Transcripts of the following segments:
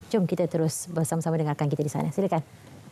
Jom kita terus bersama-sama dengarkan kita di sana. Silakan.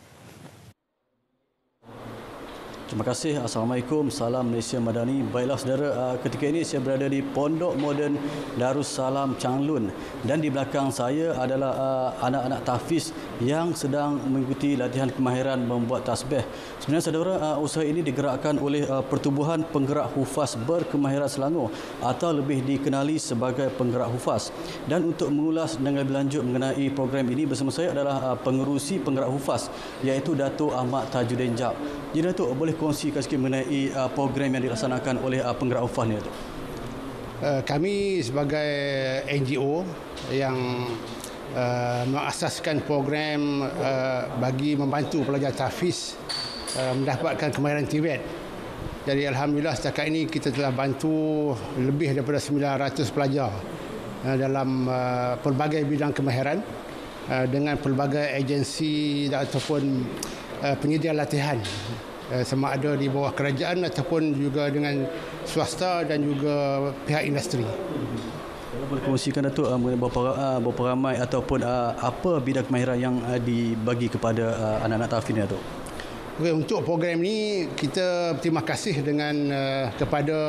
Terima kasih. Assalamualaikum. Salam Malaysia Madani. Baiklah saudara, ketika ini saya berada di Pondok Moden Darussalam Changlun dan di belakang saya adalah anak-anak tahfiz yang sedang mengikuti latihan kemahiran membuat tasbih. Sebenarnya saudara, usaha ini digerakkan oleh Pertubuhan Penggerak Hufaz Berkemahiran Selangor atau lebih dikenali sebagai Penggerak Hufaz. Dan untuk mengulas dengan lebih lanjut mengenai program ini bersama saya adalah pengerusi Penggerak Hufaz iaitu Datuk Ahmad Tajuddin Jab. Jadi Datuk, boleh kongsikan sikit mengenai program yang dilaksanakan oleh Penggerak Hufaz ni, Datuk? Kami sebagai NGO yang mengasaskan program bagi membantu pelajar tahfiz mendapatkan kemahiran Tibet. Jadi alhamdulillah setakat ini kita telah bantu lebih daripada 900 pelajar dalam pelbagai bidang kemahiran dengan pelbagai agensi ataupun penyedia latihan, sama ada di bawah kerajaan ataupun juga dengan swasta dan juga pihak industri. Kalau boleh kongsikan Datuk mengenai berapa ramai ataupun apa bidang kemahiran yang dibagi kepada anak-anak tahfiz ni, Datuk? Okay, untuk program ini kita berterima kasih dengan kepada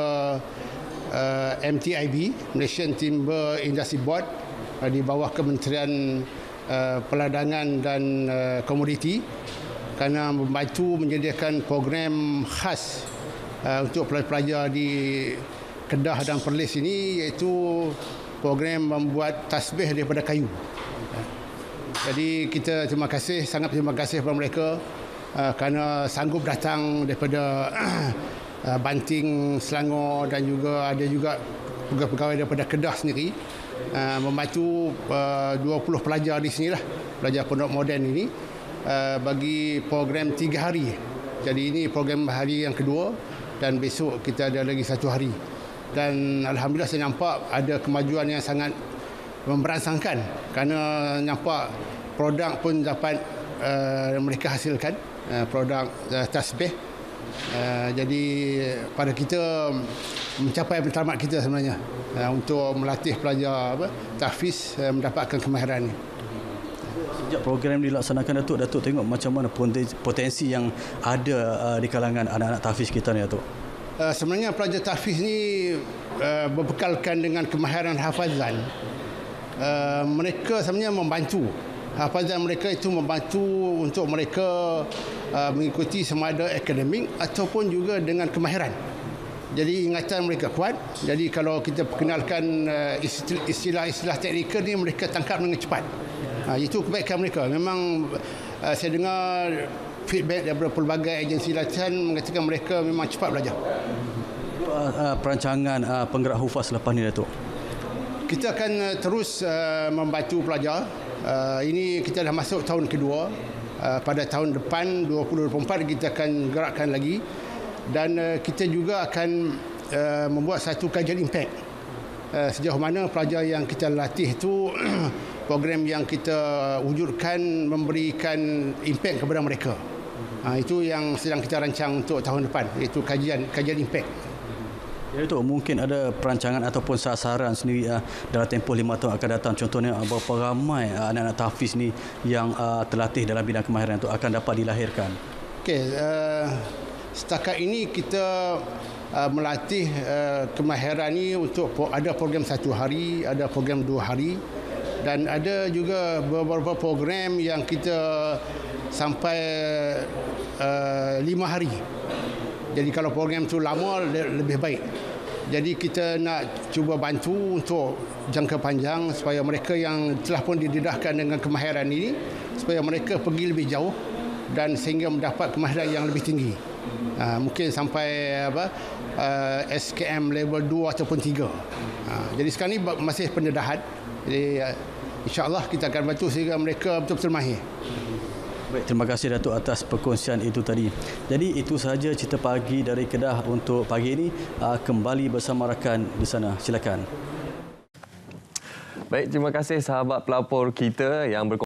MTIB, Malaysian Timber Industry Board, di bawah Kementerian Perdagangan dan Komoditi, kerana membantu menyediakan program khas untuk pelajar-pelajar di Kedah dan Perlis ini, iaitu program membuat tasbih daripada kayu. Jadi kita sangat terima kasih kepada mereka kerana sanggup datang daripada Banting, Selangor dan juga ada juga pegawai daripada Kedah sendiri membantu 20 pelajar di sinilah, pelajar Pondok Moden ini, bagi program 3 hari. Jadi ini program hari yang kedua dan besok kita ada lagi 1 hari. Dan alhamdulillah saya nampak ada kemajuan yang sangat memberangsangkan kerana nampak produk pun dapat mereka hasilkan, produk tasbih. Jadi pada kita mencapai matlamat kita sebenarnya untuk melatih pelajar tahfiz mendapatkan kemahiran ini. Sejak program dilaksanakan, Datuk tengok macam mana potensi yang ada di kalangan anak-anak tahfiz kita ni, Datuk? Sebenarnya pelajar tahfiz ni berbekalkan dengan kemahiran hafazan. Mereka sebenarnya membantu. Hafazan mereka itu membantu untuk mereka mengikuti sama ada akademik ataupun juga dengan kemahiran. Jadi ingatan mereka kuat. Jadi kalau kita perkenalkan istilah-istilah teknikal ni, mereka tangkap dengan cepat. Itu kebaikan mereka. Memang saya dengar feedback daripada pelbagai agensi latihan mengatakan mereka memang cepat belajar. Perancangan Penggerak Hufaz selepas ni, Datuk? Kita akan terus membantu pelajar. Ini kita dah masuk tahun kedua. Pada tahun depan 2024 kita akan gerakkan lagi, dan kita juga akan membuat satu kajian impak sejauh mana pelajar yang kita latih itu program yang kita wujudkan memberikan impak kepada mereka. Itu yang sedang kita rancang untuk tahun depan, iaitu kajian impak. Ya, Datuk, mungkin ada perancangan ataupun sasaran sendiri dalam tempoh 5 tahun akan datang. Contohnya berapa ramai anak-anak tahfiz ni yang terlatih dalam bidang kemahiran itu akan dapat dilahirkan? Okey, setakat ini kita melatih kemahiran ini untuk ada program 1 hari, ada program 2 hari, dan ada juga beberapa program yang kita sampai 5 hari. Jadi kalau program itu lama lebih baik. Jadi kita nak cuba bantu untuk jangka panjang supaya mereka yang telah pun didedahkan dengan kemahiran ini, supaya mereka pergi lebih jauh dan sehingga mendapat kemahiran yang lebih tinggi. Mungkin sampai SKM level 2 ataupun 3. Jadi sekarang ini masih pendedahan. Jadi insya-Allah kita akan bantu sehingga mereka betul-betul mahir. Baik, terima kasih Datuk atas perkongsian itu tadi. Jadi itu sahaja cerita pagi dari Kedah untuk pagi ini. Kembali bersama rakan di sana. Silakan. Baik, terima kasih sahabat pelapor kita yang